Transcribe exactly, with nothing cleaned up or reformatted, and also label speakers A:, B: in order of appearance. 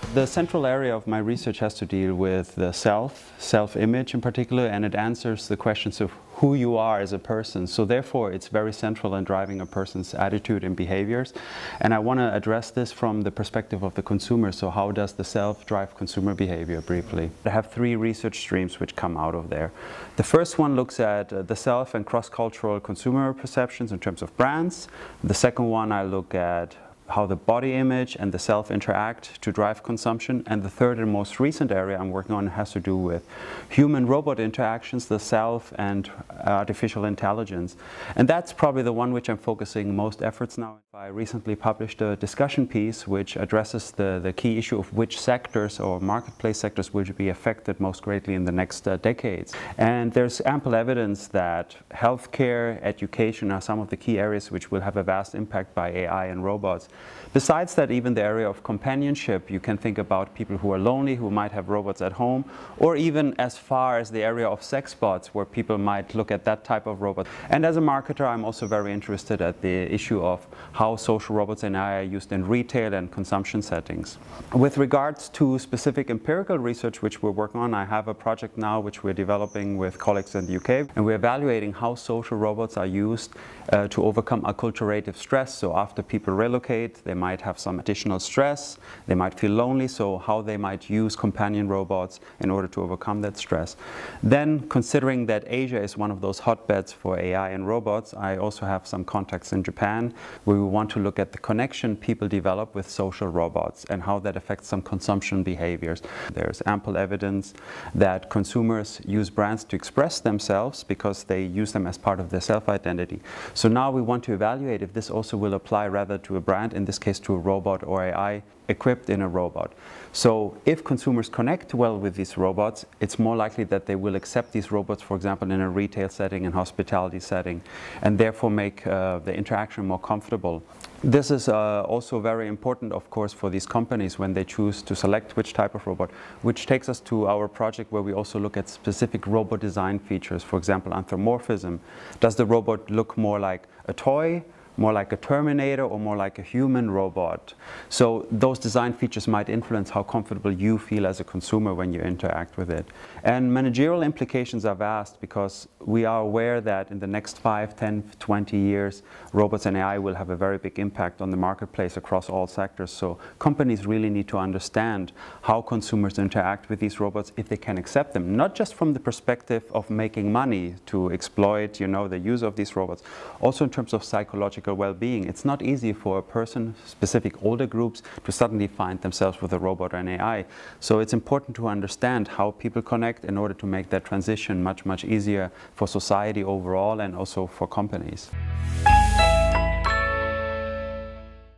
A: The central area of my research has to deal with the self, self-image in particular, and it answers the questions of who you are as a person. So therefore, it's very central in driving a person's attitude and behaviors. And I want to address this from the perspective of the consumer. So how does the self drive consumer behavior briefly? I have three research streams which come out of there. The first one looks at uh, the self and cross-cultural consumer perceptions in terms of brands. The second one, I look at how the body image and the self interact to drive consumption. And the third and most recent area I'm working on has to do with human-robot interactions, the self and artificial intelligence. And that's probably the one which I'm focusing most efforts now. I recently published a discussion piece which addresses the, the key issue of which sectors or marketplace sectors will be affected most greatly in the next uh, decades. And there's ample evidence that healthcare, education are some of the key areas which will have a vast impact by A I and robots. Besides that, even the area of companionship, you can think about people who are lonely, who might have robots at home, or even as far as the area of sex bots, where people might look at that type of robot. And as a marketer, I'm also very interested at the issue of how social robots and A I are used in retail and consumption settings. With regards to specific empirical research which we're working on, I have a project now which we're developing with colleagues in the U K, and we're evaluating how social robots are used uh, to overcome acculturative stress. So after people relocate, they might have some additional stress, they might feel lonely, so how they might use companion robots in order to overcome that stress. Then, considering that Asia is one of those hotbeds for A I and robots, I also have some contacts in Japan where we want to look at the connection people develop with social robots and how that affects some consumption behaviors. There's ample evidence that consumers use brands to express themselves because they use them as part of their self-identity. So now we want to evaluate if this also will apply rather to a brand, in this case to a robot or A I equipped in a robot. So if consumers connect well with these robots, it's more likely that they will accept these robots, for example, in a retail setting and hospitality setting, and therefore make uh, the interaction more comfortable. This is uh, also very important, of course, for these companies when they choose to select which type of robot, which takes us to our project where we also look at specific robot design features, for example, anthropomorphism. Does the robot look more like a toy, more like a Terminator, or more like a human robot? So those design features might influence how comfortable you feel as a consumer when you interact with it. And managerial implications are vast because we are aware that in the next five, ten, twenty years, robots and A I will have a very big impact on the marketplace across all sectors. So companies really need to understand how consumers interact with these robots if they can accept them, not just from the perspective of making money to exploit, you know, the use of these robots, also in terms of psychological well-being. It's not easy for a person, specific older groups, to suddenly find themselves with a robot or an A I. So it's important to understand how people connect in order to make that transition much, much easier for society overall and also for companies.